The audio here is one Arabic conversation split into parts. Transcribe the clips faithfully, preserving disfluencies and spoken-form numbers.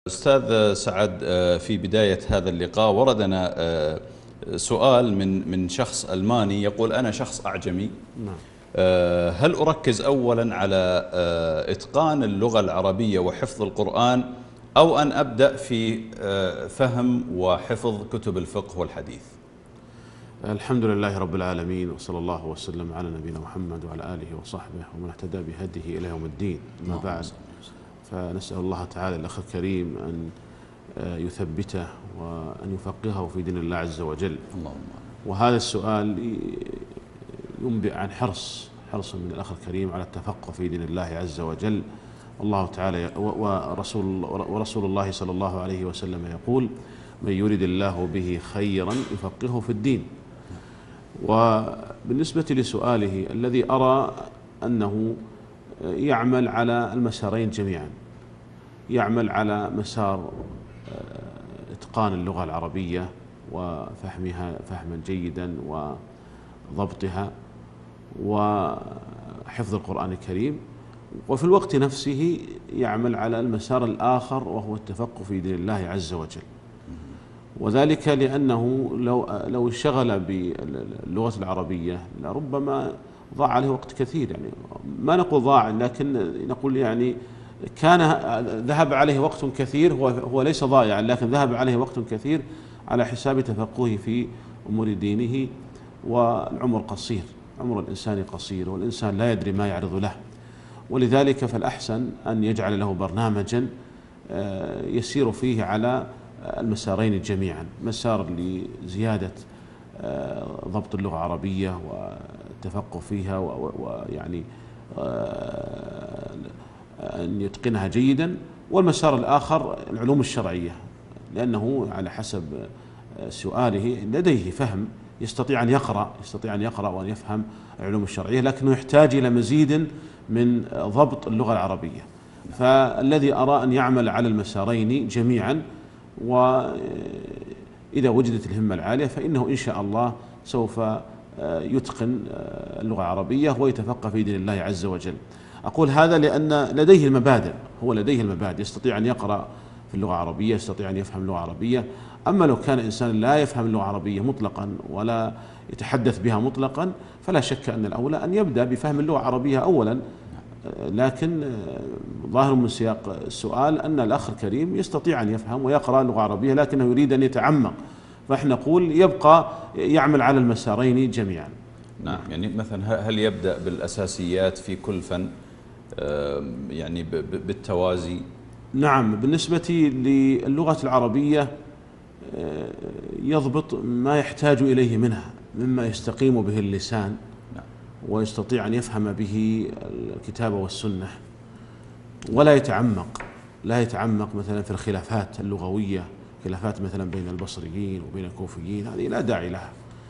أستاذ سعد، في بداية هذا اللقاء وردنا سؤال من من شخص ألماني يقول: أنا شخص أعجمي، نعم. هل أركز أولا على إتقان اللغة العربية وحفظ القرآن، أو أن أبدأ في فهم وحفظ كتب الفقه والحديث؟ الحمد لله رب العالمين، وصلى الله وسلم على نبينا محمد وعلى آله وصحبه ومن اهتدى بهديه إلى يوم الدين. أما بعد، فنسأل الله تعالى الأخ الكريم أن يثبته وأن يفقهه في دين الله عز وجل. اللهم. وهذا السؤال ينبئ عن حرص حرص من الأخ الكريم على التفقه في دين الله عز وجل. الله تعالى ورسول, ورسول الله صلى الله عليه وسلم يقول: من يريد الله به خيرا يفقهه في الدين. وبالنسبة لسؤاله الذي أرى أنه يعمل على المسارين جميعا، يعمل على مسار إتقان اللغة العربية وفهمها فهما جيدا وضبطها وحفظ القرآن الكريم، وفي الوقت نفسه يعمل على المسار الآخر وهو التفقه في دين الله عز وجل. وذلك لأنه لو لو انشغل باللغة العربية لربما ضاع عليه وقت كثير. يعني ما نقول ضاع، لكن نقول يعني كان ذهب عليه وقت كثير، هو هو ليس ضائعا، لكن ذهب عليه وقت كثير على حساب تفقهه في أمور دينه. والعمر قصير، عمر الإنسان قصير، والإنسان لا يدري ما يعرض له، ولذلك فالأحسن أن يجعل له برنامجا يسير فيه على المسارين جميعا: مسار لزيادة ضبط اللغة العربية والتفقه فيها ويعني أن يتقنها جيدا، والمسار الآخر العلوم الشرعية، لأنه على حسب سؤاله لديه فهم، يستطيع أن يقرأ يستطيع أن يقرأ وأن يفهم العلوم الشرعية، لكنه يحتاج إلى مزيد من ضبط اللغة العربية. فالذي أرى أن يعمل على المسارين جميعا، وإذا وجدت الهمة العالية فإنه إن شاء الله سوف يتقن اللغة العربية ويتفقه في دين الله عز وجل. أقول هذا لأن لديه المبادئ، هو لديه المبادئ، يستطيع أن يقرأ في اللغة العربية، يستطيع أن يفهم اللغة العربية. أما لو كان إنسان لا يفهم اللغة العربية مطلقا ولا يتحدث بها مطلقا، فلا شك أن الأولى أن يبدأ بفهم اللغة العربية أولا. لكن ظاهر من سياق السؤال أن الأخ الكريم يستطيع أن يفهم ويقرأ اللغة العربية، لكنه يريد أن يتعمق، فإحنا نقول يبقى يعمل على المسارين جميعا. نعم. يعني مثلا هل يبدأ بالأساسيات في كل فن، يعني بالتوازي؟ نعم. بالنسبة للغة العربية يضبط ما يحتاج إليه منها مما يستقيم به اللسان ويستطيع أن يفهم به الكتاب والسنة، ولا يتعمق لا يتعمق مثلا في الخلافات اللغوية، خلافات مثلا بين البصريين وبين الكوفيين، هذه لا داعي لها،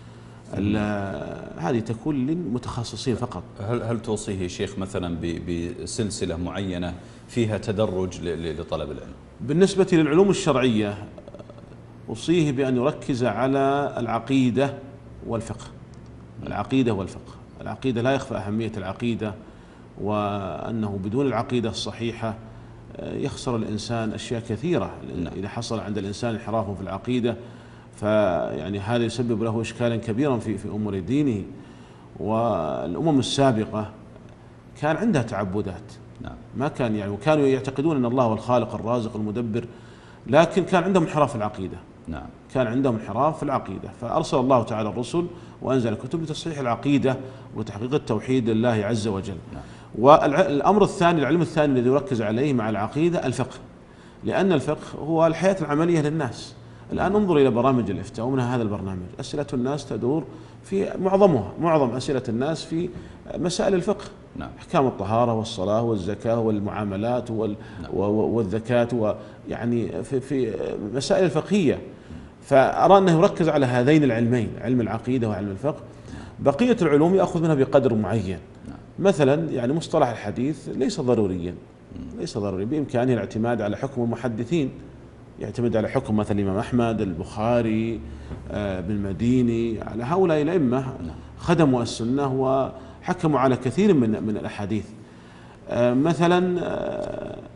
هذه تكون للمتخصصين فقط. هل هل توصيه شيخ مثلا بسلسلة معينة فيها تدرج لطلب العلم؟ بالنسبة للعلوم الشرعية أوصيه بأن يركز على العقيدة والفقه. العقيدة والفقه العقيدة لا يخفى أهمية العقيدة، وأنه بدون العقيدة الصحيحة يخسر الإنسان أشياء كثيرة. إذا حصل عند الإنسان انحراف في العقيدة فيعني هذا يسبب له إشكالا كبيرا في في أمور دينه. والأمم السابقة كان عندها تعبدات، ما كان يعني وكانوا يعتقدون أن الله هو الخالق الرازق المدبر، لكن كان عندهم انحراف في العقيدة. نعم. كان عندهم انحراف في العقيدة، فأرسل الله تعالى الرسل وأنزل الكتب لتصحيح العقيدة وتحقيق التوحيد لله عز وجل. نعم. والأمر الثاني، العلم الثاني الذي يركز عليه مع العقيدة الفقه، لأن الفقه هو الحياة العملية للناس. الآن انظر إلى برامج الإفتاء، ومن هذا البرنامج أسئلة الناس تدور في معظمها معظم أسئلة الناس في مسائل الفقه. نعم. أحكام الطهارة والصلاة والزكاة والمعاملات وال نعم. والذكاة، ويعني في في مسائل الفقهية. فأرى أنه يركز على هذين العلمين، علم العقيدة وعلم الفقه. بقية العلوم يأخذ منها بقدر معين. مثلا يعني مصطلح الحديث ليس ضروريا ليس ضروري بإمكانه الاعتماد على حكم المحدثين، يعتمد على حكم مثلا الإمام أحمد، البخاري، ابن المديني، على هؤلاء الأئمة خدموا السنة وحكموا على كثير من من الأحاديث. مثلا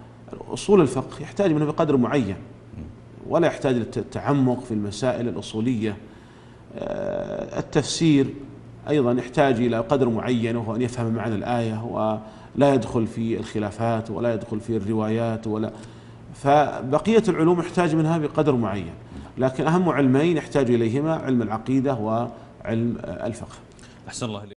أصول الفقه يحتاج منه بقدر معين ولا يحتاج للتعمق في المسائل الأصولية. التفسير أيضا يحتاج إلى قدر معين وهو أن يفهم معنى الآية ولا يدخل في الخلافات ولا يدخل في الروايات ولا. فبقية العلوم يحتاج منها بقدر معين، لكن أهم علمين يحتاج إليهما علم العقيدة وعلم الفقه. أحسن الله.